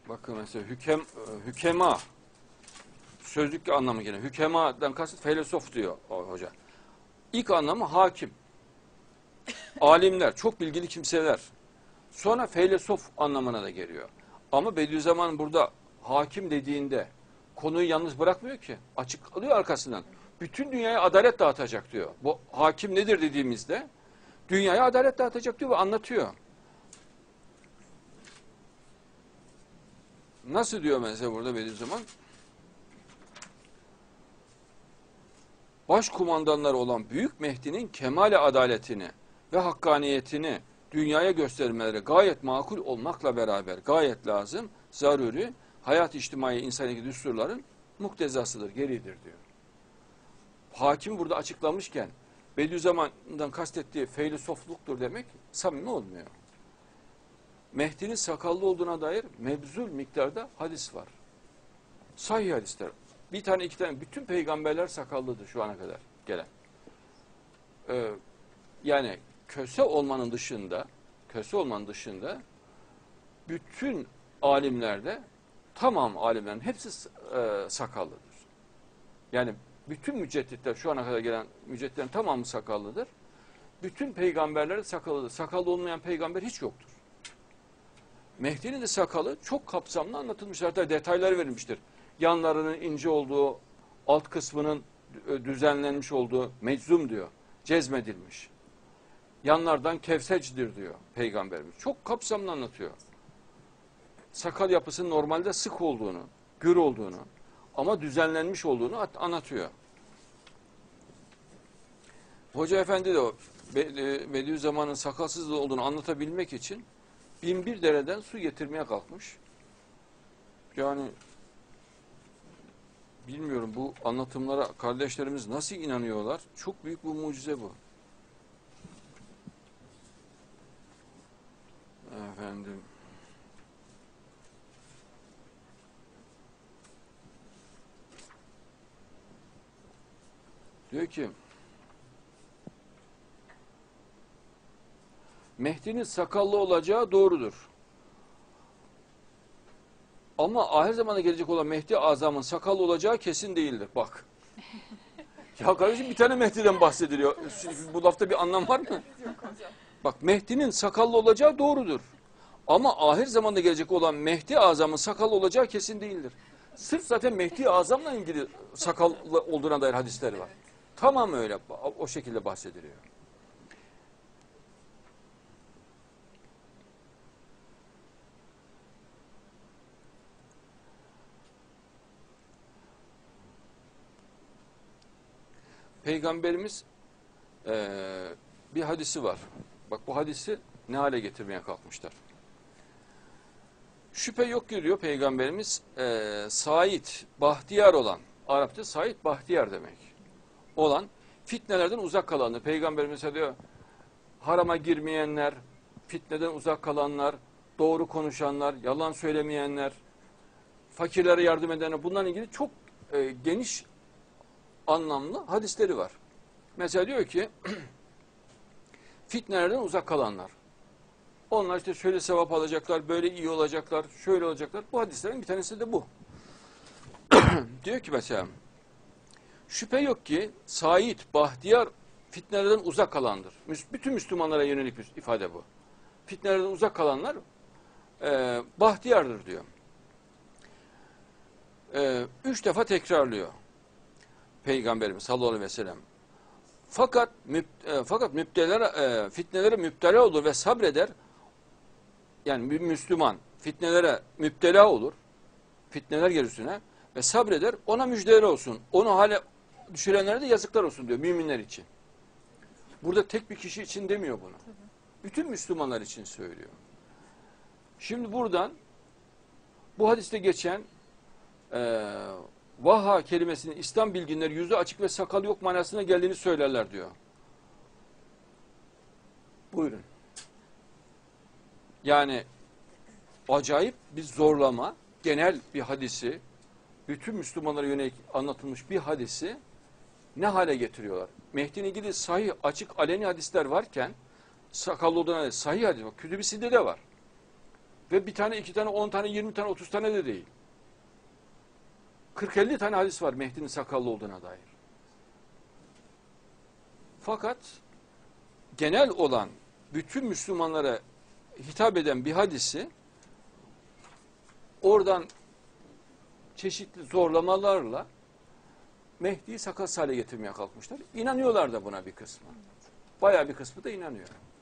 Bakın mesela hükema sözlük anlamı gene. Hükemadan kasıt filozof diyor o hoca. İlk anlamı hakim. Alimler, çok bilgili kimseler. Sonra filozof anlamına da geliyor. Ama Bediüzzaman burada hakim dediğinde konuyu yalnız bırakmıyor ki. Açıklıyor arkasından. Bütün dünyaya adalet dağıtacak diyor. Bu hakim nedir dediğimizde dünyaya adalet dağıtacak diyor ve anlatıyor. Nasıl diyor mesela burada Bediüzzaman? Başkumandanları olan Büyük Mehdi'nin kemale adaletini ve hakkaniyetini dünyaya göstermeleri gayet makul olmakla beraber gayet lazım, zaruri, hayat içtimai insani düsturların muktezasıdır, gereğidir diyor. Hakim burada açıklamışken Bediüzzaman'dan kastettiği filozofluktur demek samimi olmuyor. Mehdi'nin sakallı olduğuna dair mebzul miktarda hadis var. Sahih hadisler. Bir tane iki tane bütün peygamberler sakallıdır şu ana kadar gelen. Yani köse olmanın dışında bütün alimlerde tamam alimlerin hepsi sakallıdır. Yani bütün mücedditler şu ana kadar gelen mücedditlerin tamamı sakallıdır. Bütün peygamberler sakallıdır. Sakallı olmayan peygamber hiç yoktur. Mehdi'nin de sakalı çok kapsamlı anlatılmışlar. Hatta detaylar verilmiştir. Yanlarının ince olduğu, alt kısmının düzenlenmiş olduğu meczum diyor. Cezmedilmiş. Yanlardan kevsecdir diyor peygamberimiz. Çok kapsamlı anlatıyor. Sakal yapısının normalde sık olduğunu, gür olduğunu ama düzenlenmiş olduğunu anlatıyor. Hoca Efendi de o Bediüzzaman'ın sakalsız olduğunu anlatabilmek için 1001 dereden su getirmeye kalkmış. Yani bilmiyorum bu anlatımlara kardeşlerimiz nasıl inanıyorlar? Çok büyük bir mucize bu. Efendim. Diyor ki Mehdi'nin sakallı olacağı doğrudur. Ama ahir zamanda gelecek olan Mehdi Azam'ın sakallı olacağı kesin değildir. Bak. Ya kardeşim bir tane Mehdi'den bahsediliyor. Bu lafta bir anlam var mı? Bak Mehdi'nin sakallı olacağı doğrudur. Ama ahir zamanda gelecek olan Mehdi Azam'ın sakallı olacağı kesin değildir. Sırf zaten Mehdi Azam'la ilgili sakallı olduğuna dair hadisler var. Tamam öyle. O şekilde bahsediliyor. Peygamberimiz bir hadisi var. Bak bu hadisi ne hale getirmeye kalkmışlar. Şüphe yok ki diyor Peygamberimiz Said, bahtiyar olan, Arapça Said bahtiyar demek olan fitnelerden uzak kalanlar. Peygamberimiz diyor harama girmeyenler, fitneden uzak kalanlar, doğru konuşanlar, yalan söylemeyenler, fakirlere yardım edenler bunlarla ilgili çok geniş anlamlı hadisleri var. Mesela diyor ki fitnelerden uzak kalanlar. Onlar işte şöyle sevap alacaklar, böyle iyi olacaklar, şöyle olacaklar. Bu hadislerin bir tanesi de bu. Diyor ki mesela şüphe yok ki Said, bahtiyar fitnelerden uzak kalandır. Bütün Müslümanlara yönelik bir ifade bu. Fitnelerden uzak kalanlar bahtiyardır diyor. 3 defa tekrarlıyor Peygamberimiz sallallahu aleyhi ve sellem. Fakat fitnelere müptela olur ve sabreder. Yani bir Müslüman fitnelere müptela olur. Fitneler gelir üstüne ve sabreder. Ona müjdeler olsun. Onu hale düşürenlere de yazıklar olsun diyor müminler için. Burada tek bir kişi için demiyor bunu. Bütün Müslümanlar için söylüyor. Şimdi buradan bu hadiste geçen vaha kelimesinin İslam bilginleri yüzü açık ve sakalı yok manasına geldiğini söylerler diyor. Buyurun. Yani acayip bir zorlama, genel bir hadisi, bütün Müslümanlara yönelik anlatılmış bir hadisi ne hale getiriyorlar? Mehdi'yle ilgili sahih, açık, aleni hadisler varken sakallı olduğuna sahih hadis var. Kütüb-i Sidde'de var. Ve bir tane, iki tane, 10 tane, 20 tane, 30 tane de değil. 40-50 tane hadis var Mehdi'nin sakallı olduğuna dair. Fakat genel olan bütün Müslümanlara hitap eden bir hadisi oradan çeşitli zorlamalarla Mehdi'yi sakalsız hale getirmeye kalkmışlar. İnanıyorlar da buna bir kısmı. Bayağı bir kısmı da inanıyor.